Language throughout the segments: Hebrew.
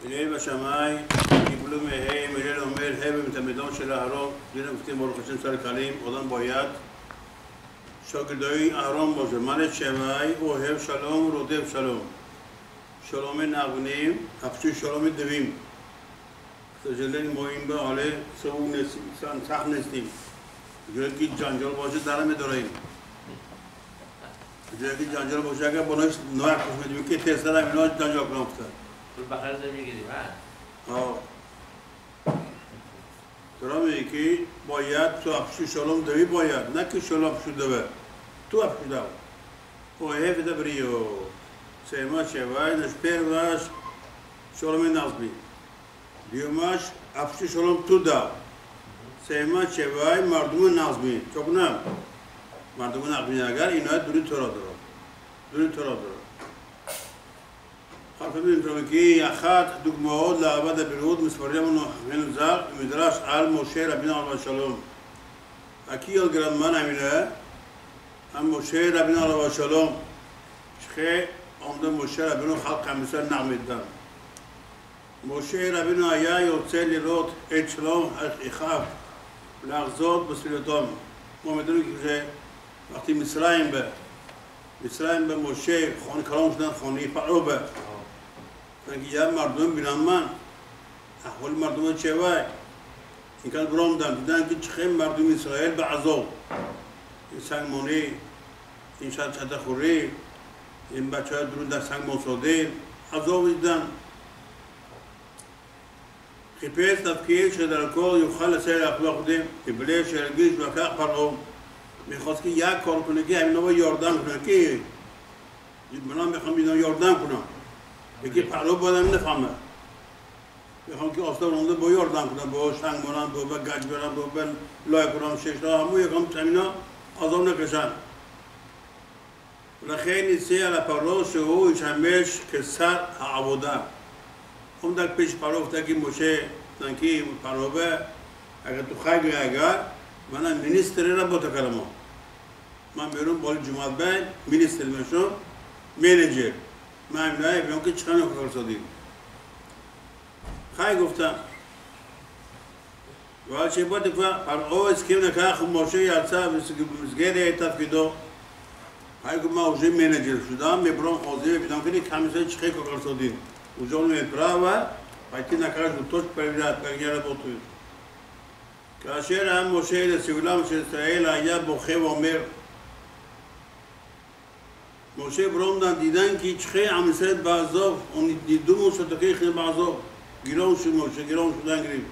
הלל ושמאי קיבלו מהם, הלל אומר, הם מתלמידו של אהרון, דין מפתים ברוך השם צלקלים, עודם בויד, שוגדוי אהרון בושה, מלט שמאי, אוהב שלום, רודף שלום. שלום נאבנים, אפשי שלום דבים. سجلن موین به حاله سوون نسیم، سخت نستیم. جایی که جنجال باشه درم داریم. جایی که جنجال باشه اگر بناش نوع کش میدیم که تسلا اینا جنجال کنم افتاد. تو بخیر زمین گیریم ها؟ ترا میگی که باید تو افشو شلوم دوی باید، نه که شلوم افشو دوه. تو افشو دو. اوه فدا بریو. سیما شوای نشپر واش شلوم نازبی. دیوماش افشی شلوم تو دا. سیما چوای مردم نازمی. چون نه مردم نازمی اگر اینا دوری تورا داره. دوری تورا داره. خب ببینیم که یخات دکمه‌ها لعبت برود مسفریم و هنوزار مدرس آل موشه ربنا الله شلوم. اکیل گرمان همینه. هم موشه ربنا الله شلوم. شخه آمده موشه ربنا خلق همیشه نمیدن. موشه ربنا آیا یوتسه لیرود اشلام اخاف لغزاد بسیارتام. ما میدونیم که وقتی مصرعیم به موشه خانه کلام شدن خانه فرعون به. çünkü ya mardum binanman, ahval mardum چه وای؟ این کار برام دیدن که چه مردم اسرائیل به عذاب. این سنگمانی، این شاد خوری، این بچه‌ها درون در سنگمان ساده، عذاب دیدن. خیپیس تفکیر شده رکول یخال سر اخلاق دیم، ابلیس شرگیش و که فرعون میخواست که یک کار کنه که همین رو یاردن کنه که من میخوام اینا یاردن کنم. یکی فرعون باید نفهمه. میخوام که آسان رونده با یاردن کنم، با شنگ برم، با گچ برم، با لای کنم، شش را همو یکم تمینا آزام نکشن. ولخیر نیستی علی پروش او یشمش کسر عبوده. هم در پیش پروفته که موشه تنکی پروبه اگر تو خیلی اگر من مینیستری را با تکلمم. من بیرون بالا جماعت باید مینیستر میشم منیجر. من امروزه بیام که چند کار سادیم. خیلی گفتم. ولی چه بود که پرو اسکیم نکرد خود موشه یادسا مسگره تفکیدو. خیلی گفت من اوجه منیجر شدم میبرم خوازی بیدم که کمیسه چه کار سادیم. وجود می‌پراوا، پایتی نکرد دوتوش پریدات پریاره بودی. کاشر هم موشه سیولام اسرائیل آیا بخه و مر. موشه برامدن دیدن که چه عملیات بازار اون دیدم و شده خیلی بازار گیرون شد موشه گیرون شدن گریم.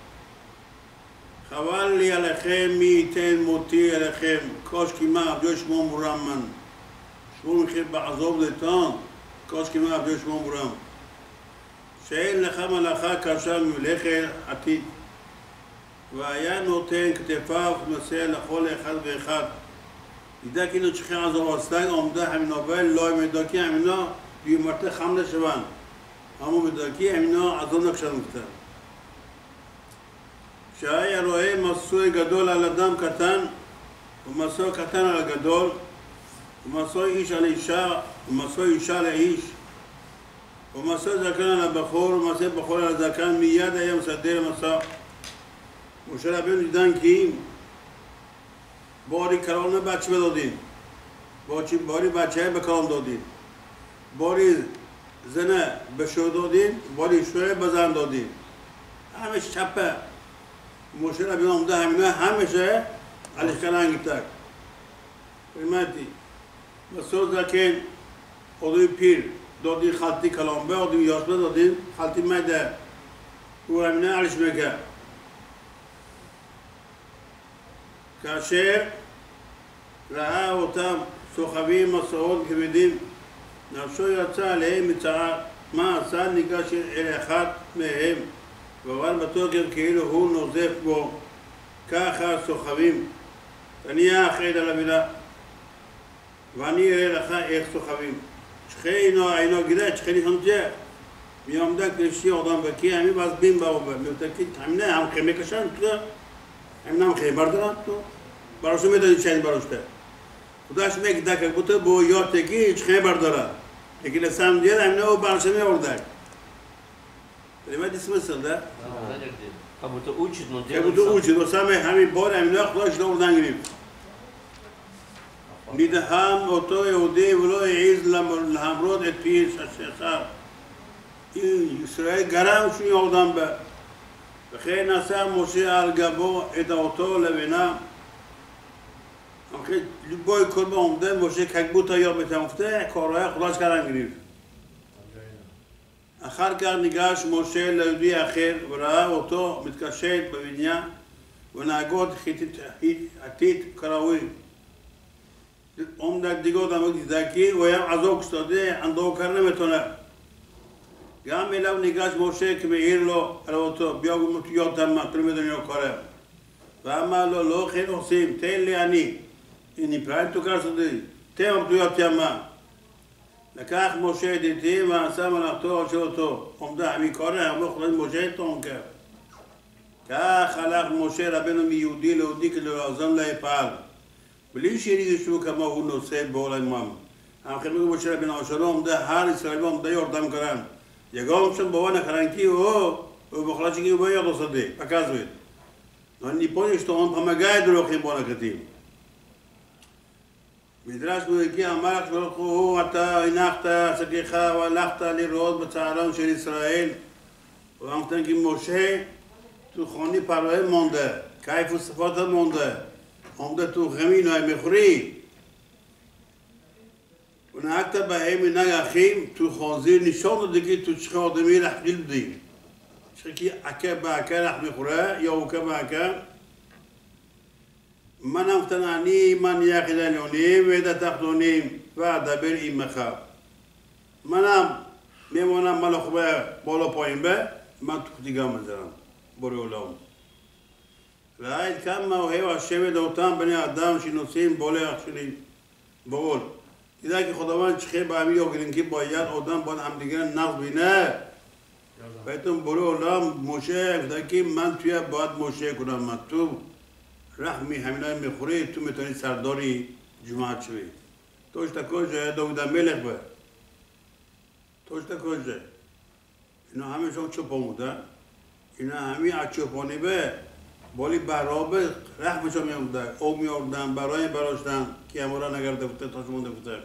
خوالی علیهم میتن موتی علیهم کاش که ما عبدش ما مرامن. شما خیلی بازار دیدن کاش که ما عبدش ما مرام. شاید لخم لخا کاشان ملخه عتید و یا نوتن کتفاف مسیل خال خد و خد دیده که اینو چخی از آستان آمده همین اول لای مداکی همینا دیو مرته خمده شوند همون مداکی همینا از آن نکشن مکتن شاید روی مسوی گدول علی دم کتن و مسوی کتن علی گدول و مسوی ایش علی ایشا و مسوی ایشا علی ایش و مسوی زکن علی بخور و مسوی بخور علی زکن میاد ایم صدر مسا مشرع بیون دیدن که باری کرانه بچه بدادین باری بچه به کام دادین باری زنه به شو دادین باری شوه به زن دادین همش چپه مشرع بیون آمده همینه همشه علیش کنن گیتک فرمایتی مسوی زکن خودوی پیر دادین خالتی کلام به آدم یاسبه دادین خالتی مده او همینه علیش میگه کاشر راه اوتام سوخوی مسعود کبیدیم نفسو یادسا علیه میتعا ما اصلا نگاش الیخات مهم و وال بطور که هو نوزف بو که خواست سوخویم تنیا خیلی لبیلا وانی الیخا ایخ سوخویم چخی اینا گیره چخی همجه میامده کشی آدم بکی همی باز بین باو با میوتکی همینه هم خیمه کشن تو همینه هم خیمه بردارن تو براشو میدادی چند براشته خداش میگه که بوده با یاد تکی هیچ خیلی برداره اگه لسان دیگر همینه او براشو میورده Понимаете смысл, да? Как будто учит, но Как делает будто сам. учит, но самый хамид бора, именно хлош до урдангрим. נידהם אותו יהודי ולא העז להמרות את פי השחר. ישראל גרם שהוא יורדם בה. וכן נשא משה על גבו את אותו לבנה. אחרי בואי כל פעם עומדם משה כגבות היום את המפתח, קורא חולש קרנגריב. אחר כך ניגש משה ליהודי אחר וראה אותו מתקשט בבניין ונהגות חיתית כראוי. عمدک دیگه آدم دیدکی و هم عذاب استاده اندو کرده میتونه. گام میلم نگاش موشه که مییر لو البته بیا گم تو یاد تام تو میدونی کاره. و اما لو خیلی حسیم تیلی انی اینی پرایت تو کار سدی تیم تو یاد تام. لکه موشه دیدی و انسان نختو آشو تو عمده همی کاره هم خودش موشه تون کرد. که خلاق موشه ربنا میودی لودی که لازم لایپال. بلی شیری شو که ما اون نسخه بالا مام. هم خیلی میگم بچه بین آشنام ده هر اسرائیل هم ده یاردم کردن. یکامشون باور نکردن کی او بخلاصی که باید رسیده. پکازوید. نیپونیش تو آن پامگای دروخیم بالا کردیم. میدرس بود که امروز برخو حتی اینخت سکیخا و لخت لیرود به چهارم شهر اسرائیل. و همتن که موشه تو خانی پروای مونده. کیف و صفات مونده. عمده تو خمین های میخوری و نه حتی به همی نگخیم تو خانزیر نشان دیگه تو چه آدمی رحقیل بدیم چه که اکه به اکه رح میخوره یا اوکه به اکه من امتنانی من یقیدنونیم و ده تختونیم و دبیر این مخواب منم میمونم مال خوبه بالا پایین به من تو دیگه منظرم بری اولام رأيت كم وهي الشبه دوتان بني آدم شنوسين بوله أخشني بقول إذا كي خداوند چخه بعمی یاگرین که باید آدم باید همدیگر نقض بینه بهتون برو علام موشه که من توی باید موشه کنم من تو رحمی همینای میخوری تو میتونی سرداری جماعت شوی توش تکوشه دودا ملک به توش تکوشه اینا همه شما چوپاموده اینا همه اچوپانی به بالی برابر رحمشو میامده او میاردن برای براشتن که امورا نگرده بوده تا شما بوده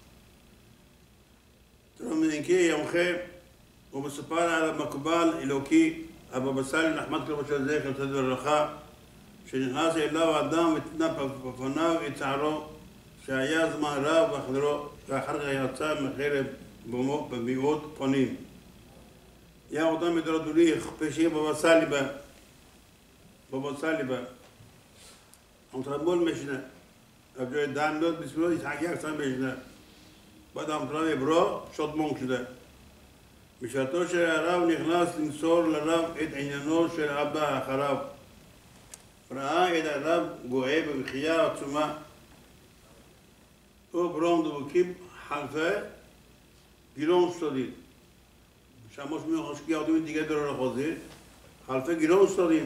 ترى من إنكي يوم خير وبسبار على مقبال إلوكي أبو بسالي نحمد كل بشر زيك وتدبر الرخاء شن ناس إلا وعدام يتنبه فناو يتعرو شاياز ما راب وخدرو كحرق ياتسام من خير بميوت فنين يا عدام يدرو دولي خبشي بابا سالي بابا سالي هم تربول مشنا أبجو دان دود بسم الله يتحقي أكثر مشنا بعد هم ترى برا شد ممكن ده مشاتو شر عرب نخلاص نصور لرب إد عينانو شر عبدا خراب رأى إذا رب جوعب بخيار ثم أو برام دو كيب حلفة جيران استادين شماش میان خشکی آدمی دیگه داره خازی حلفه گیران استادیم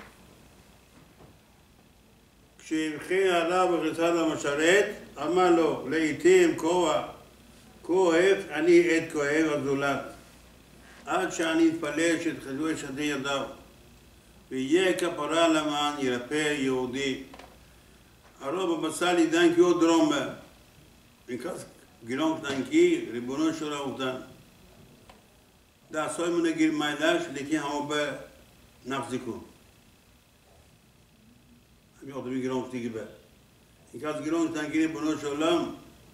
شیخی عرب غسال مشارت عملو لیتیم כואב, אני עת כואב הזולת, עד שאני אתפלל שיתחזו את שדי ידיו, ויהיה כפרה למען ירפא יהודי. הרוב בבצל עידן כי עוד דרומה, מכך גילון קטנקי, ריבונו של האובדן. דעשוי מנגיר מידש, לכי המובה נחזיקו. אני עוד מגילון קטנקי בה. מכך גילון קטנקי ריבונו של עולם,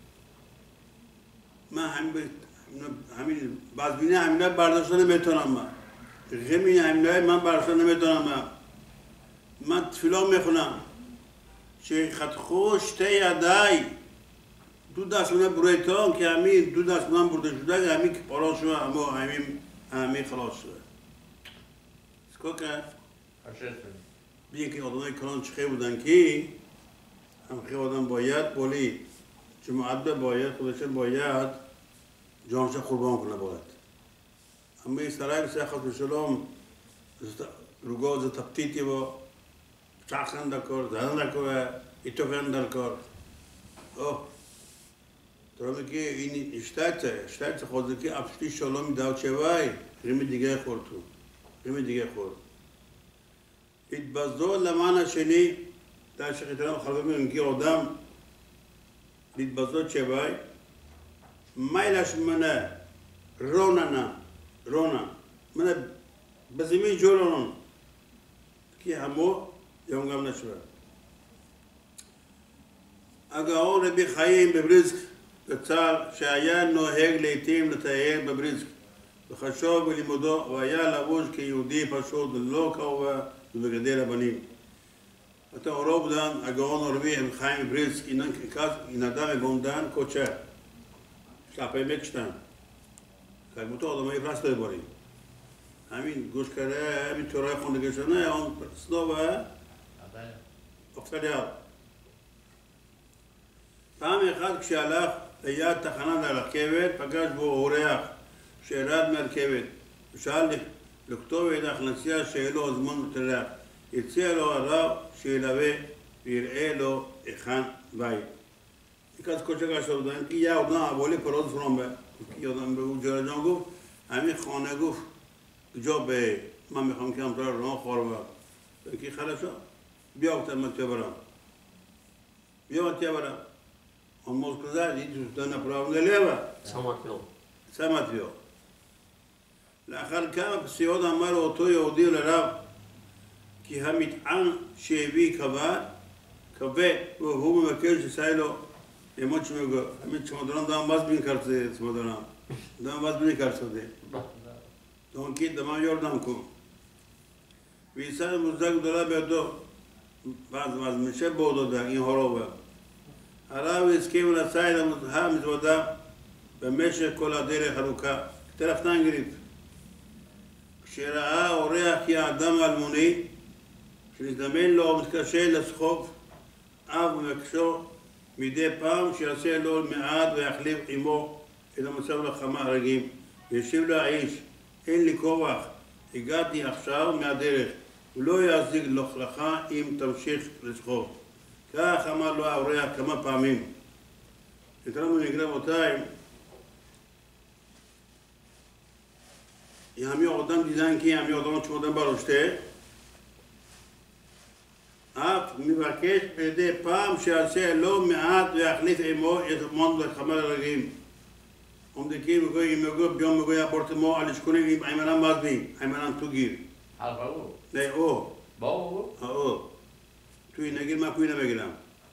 من همین بعضی همینا برداشت نمیتونم غمی همینا من برداشت نمیتونم من تفیلا میخونم که خط خوش تی یدای دو دست من برایتان که همین دو دست من برده شده که همین که پارا شده همین خلاص شده سکو که بیه که آدمای کلان چخه بودن که هم خیلی آدم باید بولی جماعت باید خودش باید جانش قربان کنه باید اما اسرائیل سیاخت بشلام روگاز تبتیتی با چاخن دکار زدن دکار ایتوفن دکار Troviki in Stadtze Choziki abschli Shalom Dauchevai, Rimidige Chortu, Rimidige Chor. התבזו למען השני, אתה שחיתרם חלבים מכיר עודם, להתבזות שבי, מיילה שמנה, רונה, מנה בזמין ג'ולון, כי המו יום גם נשווה. הגאון רבי חיים בבריסק, לצער שהיה נוהג לעתים לטייל בבריסק, וחשוב בלימודו, והיה לבוש כיהודי פשוט, לא כאובה, ובגדי רבנים. אתה רוב דן, הגאון הרבי חיים בריסק, ינדה מבונדן קודשה. שלפי מקשטן. כגמותו, אדמה יפרס לדברים. אמין, גוש קרה, אמין תורה יכול לגשנה, און סנובה, אופתליאר. פעם אחד כשהלך ליד תחנת הרכבת, פגש בו אורח שירד מהרכבת. ושאל לכתוב את ההכנסיה שיהיה לו זמן מטרח. הציע לו הרב שילווה ויראה לו היכן בית. Because Kochaka Shodan, Yawna, Woli Parod from Yodan Jarajangu, Ami Khonaguf, Jobe, Mami Hankam, Ron Horva, Kihalasha, Biota Matevara. Biotevara, almost Kazadi, done a problem, the lever. Samatio. לאחר כמה פסיעות אמר אותו יהודי לרב כי המטען שהביא כבד והוא מבקש שסעי לו ימות שמגו amit שמודרון דם מזבין קרצה שמודרון דם מזבין קרצה דונקי דמם יורדם קום ויסע מוזדה גדולה בידו ואז משב בעודו דה אין הורובה הרב הסכים לצעי המזוודה במשך כל הדרך ארוכה כתרף טנגרית כשראה אורח כי האדם האלמוני, שנזדמן לו ומתקשה לסחוב אב ומקשו מדי פעם שיעשה לו מעט ויחליף עמו את המצב לחמה הרגים. וישיב לו האיש, אין לי כוח, הגעתי עכשיו מהדרך, ולא יזיק לך אם תמשיך לסחוב. כך אמר לו האורח כמה פעמים. נקראנו נקרא אותיים, ימי עודם דיזיין כי ימי עודם שמודם בראשתה אף מבקש בידי פעם שיעשה לו מעט ויחליף עמו את מון לחמה לרגים עומדקים וגוי ימגו ביום מגוי אבורתמו על שכונים עם עימנם מזבי, עימנם תוגיר ברור. לא, או ברור. תוי נגיד מה כוי נמגדם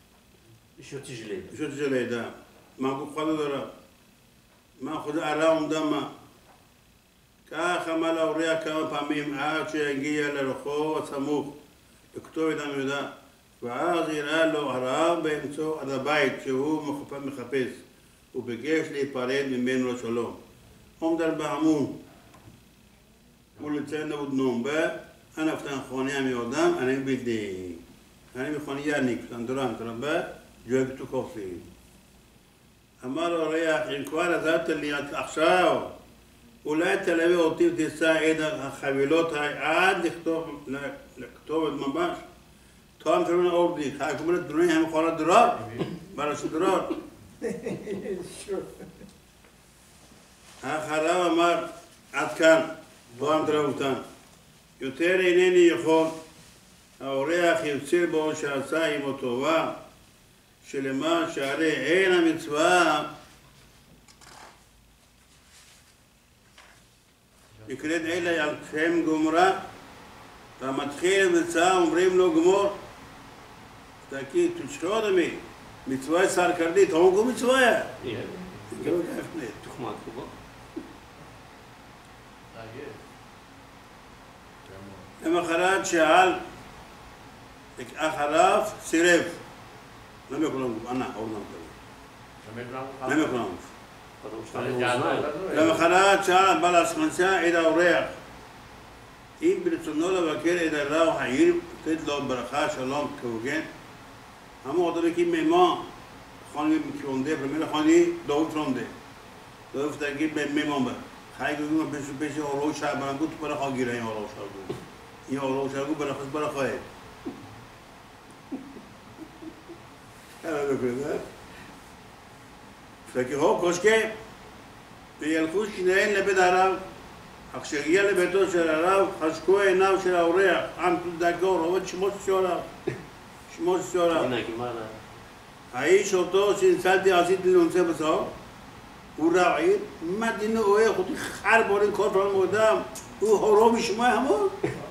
שוטי ג'לידה מה כוחד הדרה מה חודה עלה עומדם מה כך אמר לאורח כמה פעמים עד שהגיע לרחוב הסמוך לכתובת המיודע ואז יראה לו הרב באמצעו עד הבית שהוא מחפש וביקש להיפרד ממנו לשלום. עומדר בהמון ולציין ודנום בה אני פתן חוני המיודם אני בלדי אני מכוני יניק סנדורן תרבה ג'ויגתו קופי אמר לאורח אם כבר עזרת לי עכשיו אולי תלווה אותי ותישא את החבילות עד לכתוב את ממש. תואם תרמנה עובדי, חייכומנת דרוני הם כל הדרור, ברשות דרור. אחריו אמר, עד כאן, תואם תרבותן. יותר אינני יכול, האורח יוצא בו שעשה עמו טובה, שלמה שהרי אין המצווה, נקראת אלה על שם גומרה, והמתחיל בצעה אומרים לו גמור. תגיד, תשתות עמי, מצווה שר קרדית, הונגו מצווה. תוחמד כבו. למחרת שאל, אחריו סירב. למה כולם גוף? ענה, אורנם כזה. למה כולם גוף? למחרת שאל בעל הסמנסיה את האורח אם ברצונו לבקר את הרב העיר לתת לו ברכה שלום כהוגן אמרו אותו לקים מימה חוני מכרונדה פרמילה חוני דעות פרונדה דעות תגיד במימה בה חי גוגים בשביל אורו שעברנגות ברכה גירה עם אורו שעגו עם אורו שעגו ברכס ברכה כמה דקות וככה קושקה, וילכו שניהם לבית הרב. אך כשהגיע לביתו של הרב, חשקו עיניו של האורח, עם דגור, עובד שמות שורך. שמות שורך. האיש אותו שהצלתי עשיתי לנושא בסוף, הוא רעיר, מה דינו אוהך אותי חר בורים כל פעם מודם, הוא הורו משמוע המון.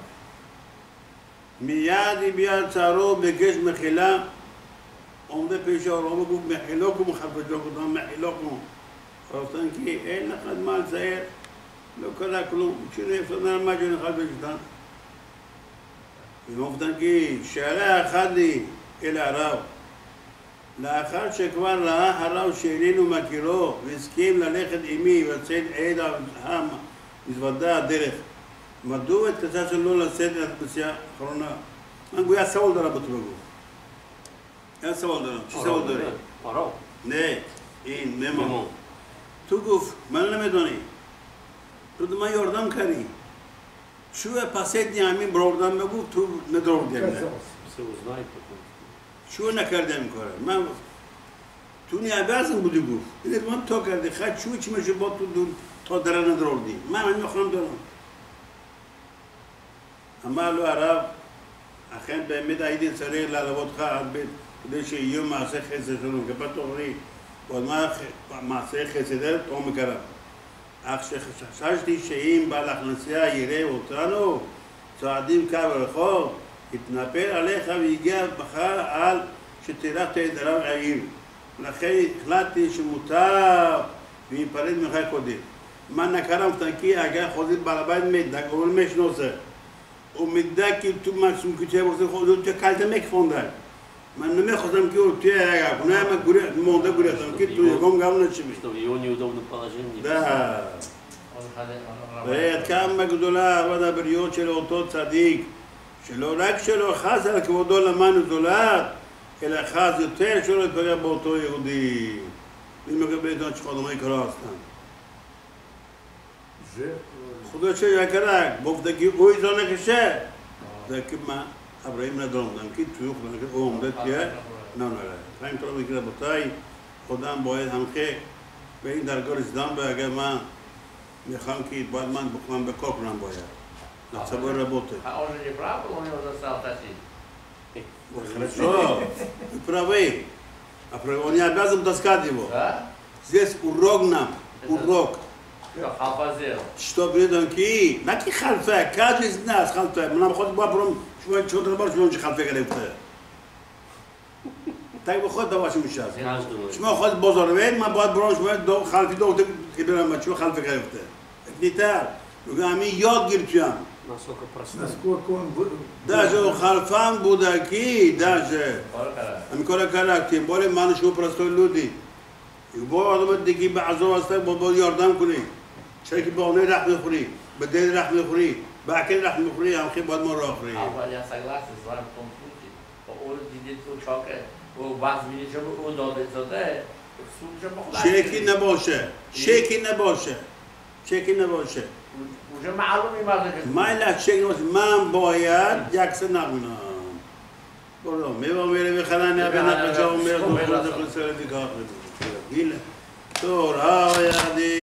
מיד הביע צערו בקש מחילה, עומדי פשע הורו בגוף מחילו כמו חפשו כותו, מחילו כמו. חרפתן כי אין לך מה לצייר, לא קרה כלום, כשאני אפסנר מה שאני חל בשתן. ומופתן כי שאלה אחד לי אל הרב, לאחר שכבר ראה הרב שאיננו מכירו והסכים ללכת עמי ולצאת עד המזוודה הדרך, מדוע התקצה שלו לצאת לפסיעה האחרונה? הוא היה סבול דרה בטבגו. היה סבול דרה, שסבול דרה. הרב? נה, אין, ממו. תוגוף, מה למדוני? תודה יורדם קרי. שהוא פסט ימים ברורדם בגוף, תו נדרור דם. Чего на каждом коре? Tu не обязан буду гуф. Или он только хочу, чем же вот тут тодра на дроги. Мама не храм дором. אמר לו הרב, אכן באמת הייתי צריך להלוות לך עד בית כדי שיהיו מעשה חסד שלנו, כפתוח לי, ועוד מעשה חסד, עומק הרב. אך שחששתי שאם בעל הכנסייה יראה אותנו, צועדים קו רחוב, התנפל עליך והגיע בך על שתירחת את הרב העיר. ולכן החלטתי שמותר ויפרד ממך קודם. מה נקרא מתנקי, אגב חוזר בעל הבית מדק, אבל מש נוסע. ומדק כאילו משהו כתב ורצה חוזר, תקלת מקפון די. מה נמך חוזר כאילו, תהיה אגב, כונה היה מגורח, מונדה גורח, כאילו, גם גם נשמי. דה. ועד כמה גדולה עבד הבריות של אותו צדיק, שלא רק שלא חס על כבודו למען זולת, אלא חס יותר שלא יפגע באותו יהודי. מי מקבל את השחור, מה יקרה סתם? חודש יקרה, בופדגי אוי זו נקשה. זה כמה, אברהם נדרום, נמקית תפיוך, עומדת תהיה, נעולה. חיים תורם יקרה בוטאי, חודם בועד המחה, ואין דרגו לסדם בהגמה, מחם כי התבדמן בוחמן בקוקרן בועד. Собой работает. А он же не прав, у него застал тащить. Хорошо, вы правы. Он не обязан таскать его. Да? Здесь урок нам, урок. Что, халфазел? Что бредонки? Наки халфе, каждый из нас халфе. Мы нам ходим по что-то добавить, что он же халфе халфе. Так выходит до вашего сейчас. Что ходит бозорвен, мы будем бронж, мы халфе долго киберам, что халфе халфе. Это не так. וגם מי יוד גרצ'ם. даже халфан будаки, даже. מכל הקלה, כי בוא למען שהוא פרסטוי לודי. ובוא עדמת דגי בעזור עשתה, בוא יורדם כולי. שרקי בעוני רח מחורי, בדל רח מחורי, בעקל רח מחורי, המחי בעד מורה אחרי. אבל я согласен с вами в том случае, он видит человека, у вас видите, что удобится, да, שקי נבושה, שקי נבושה, שקי נבושה. уже معلوم מה זה כתוב. מה אלה שקי, מה בויד, יקסה נגנה. בואו, מי אומר וחנניה בן הקדשה אומר, דוחות זה חסר את זה ככה. גילה, תורה וידי.